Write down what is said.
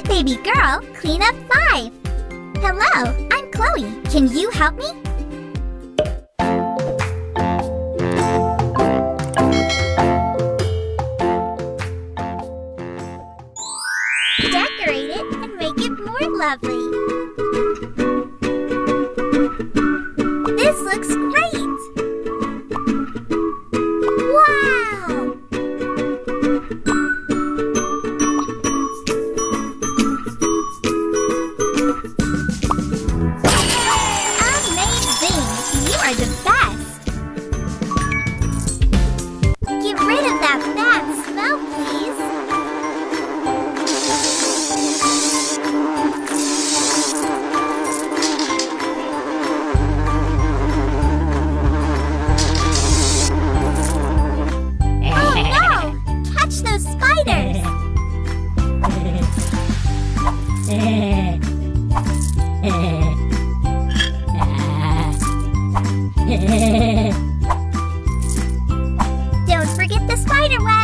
Good baby girl, clean up 5. Hello, I'm Chloe. Can you help me? Decorate it and make it more lovely. This looks great! Wow! Amazing! You are the best! Get rid of that bad smell, please. Those spiders! Don't forget the spider web!